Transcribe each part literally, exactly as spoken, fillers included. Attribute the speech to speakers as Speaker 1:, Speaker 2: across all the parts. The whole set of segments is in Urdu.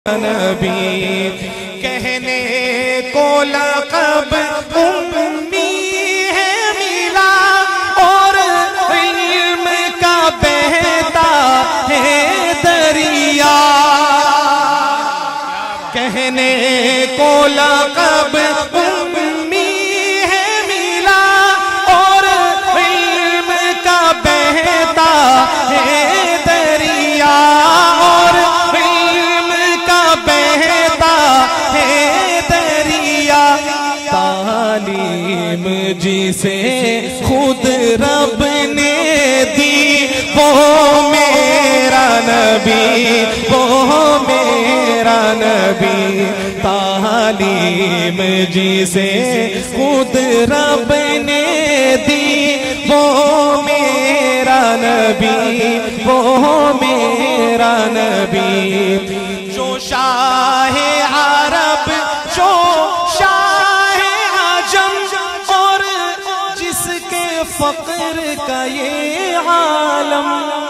Speaker 1: نبی کہنے کو لقب امی ہے ملا اور علم کا بہتا ہے دریا کہنے کو لقب امی ہے ملا اور علم کا بہتا ہے دریا اور علم کا بہتا ہے دریا تعلیم جسے خود رب نے دی وہ میرا نبی وہ میرا نبی تعلیم جسے خود رب نے دی وہ میرا نبی وہ میرا نبی جو شاہ عرب جو شاہ عجم اور جس کے فقر کا یہ عالم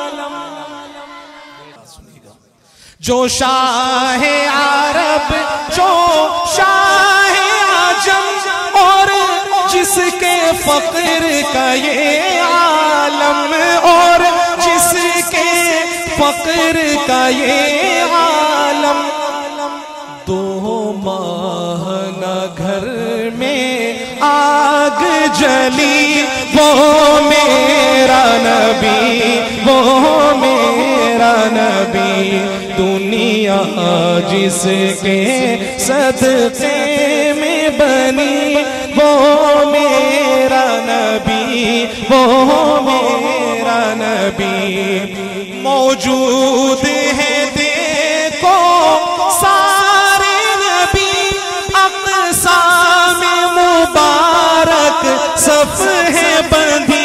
Speaker 1: جو شاہ عرب جو شاہ عجم اور جس کے فقر کا یہ عالم اور جس کے فقر کا یہ عالم دو ماہ نہ گھر میں آگ جلی وہ میرا نبی وہ میرا نبی دنیا جس کے صدقے میں بنی وہ میرا نبی وہ میرا نبی موجود ہے دیکھو سارے نبی اقسام مبارک صف ہے بندھی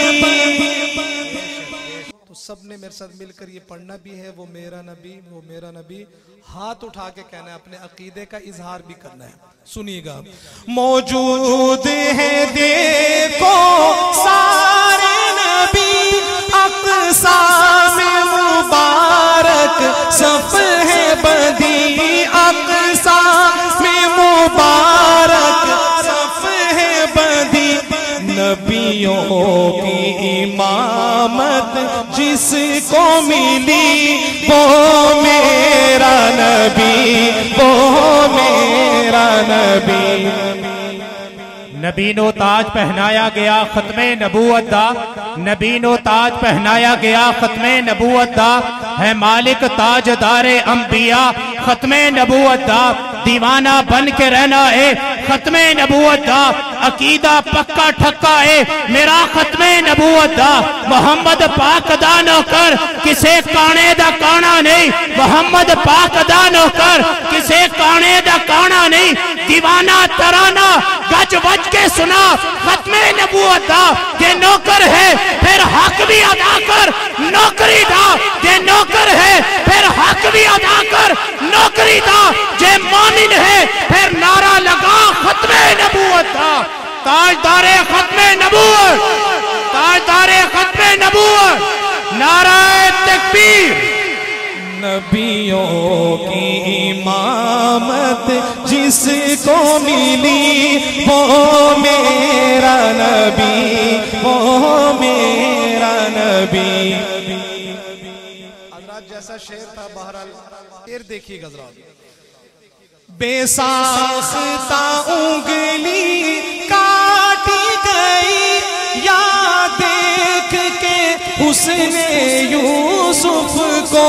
Speaker 1: تو سب نے میرے ساتھ مل کر یہ پڑھنا بھی ہے وہ میرا نبی وہ میرا نبی ہاتھ اٹھا کے کہنا ہے اپنے عقیدے کا اظہار بھی کرنا ہے سنیے گا موجود ہے دیکھو سارے نبی اقسام مبارک صف ہے بندھی اقسام مبارک صف ہے بندھی نبیوں کی امامت جس کو ملی وہ میرا نبی وہ میرا نبی
Speaker 2: نبی نو تاج پہنایا گیا ختم نبوت دا نبی نو تاج پہنایا گیا ختم نبوت دا ہے مالک تاج دار انبیاء ختم نبوت دا دیوانہ بن کے رہنا ہے ختم نبوت دا عقیدہ پکا ٹھکا ہے میرا ختم نبوت دا محمد پاک دا نو کر کسے کانے دا کانا نہیں محمد پاک دا نو کر کسے کانے دا کانا نہیں دیوانہ ترانہ گج وج کے سنا ختم نبوت دا یہ نوکر ہے پھر حق بھی ادا کر نوکری دا یہ نوکر ہے پھر حق بھی ادا کر نوکری دا یہ مومن ہے پھر نعرہ لگا ختم نبوت دا تاجدار ختم نبوت تاجدار ختم نبوت نعرہ تکبیر
Speaker 1: نبیوں کی امامت جس کو ملی وہ میرا نبی وہ میرا نبی حضرات جیسا شعر تھا بہرحال شعر دیکھیے گا حضرات بے ساختہ انگلی کاٹی گئی یا دیکھ کے حسن یوسف کو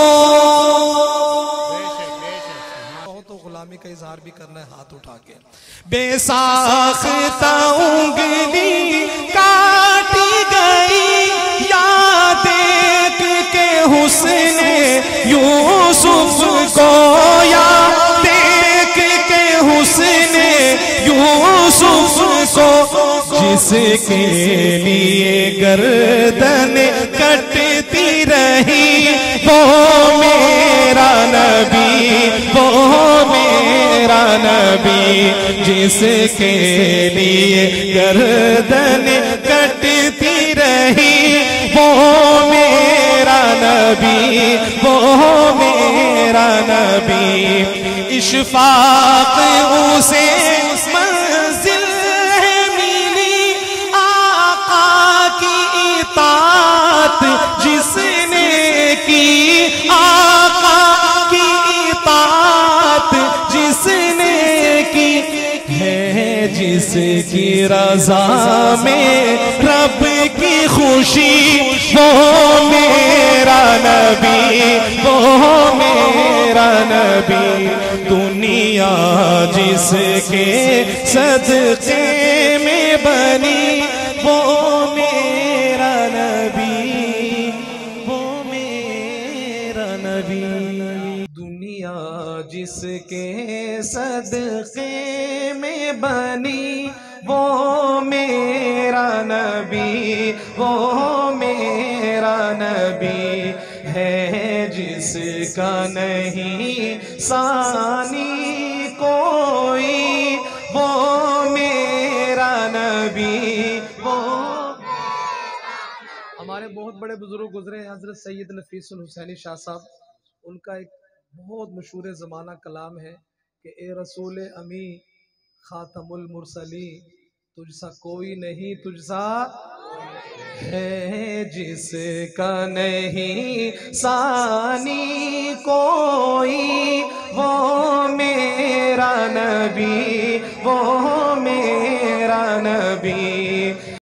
Speaker 1: تو غلامی کا اظہار بھی کرنا ہے ہاتھ اٹھا کے بے ساختہ انگلی کاٹی گئی یا دیکھ کے حسن یوسف کو یا دیکھ کے حسن یوسف کو جس کے لیے گردن کٹتی رہی وہ میرا نبی وہ میرا نبی جس کے لیے گردن کٹتی رہی وہ میرا نبی وہ میرا نبی इशफाक उसे मंजिल है मिली, आका की इताअत जिसने की, आका की इताअत जिसने की, है जिसकी रजा में रब की खुशी, वो मेरा नबी, वो मेरा नबी। दुनिया जिसके सदक़े में बनी, वो मेरा नबी, वो मेरा नबी। दुनिया जिसके सदक़े में बनी, वो मेरा नबी, वो मेरा नबी है, जिसका नहीं सानी कोई, वो मेरा नबी, वो। हमारे बहुत बड़े बुजुर्ग गुजरे हैं, हजरत सैयद नफीसुल हुसैनी शाह साहब। उनका एक बहुत मशहूर ज़माना कलाम है कि ए रसूल अमी खातमुल मुरसली, तुझसा कोई नहीं, तुझसा है, जिसका नहीं सानी कोई,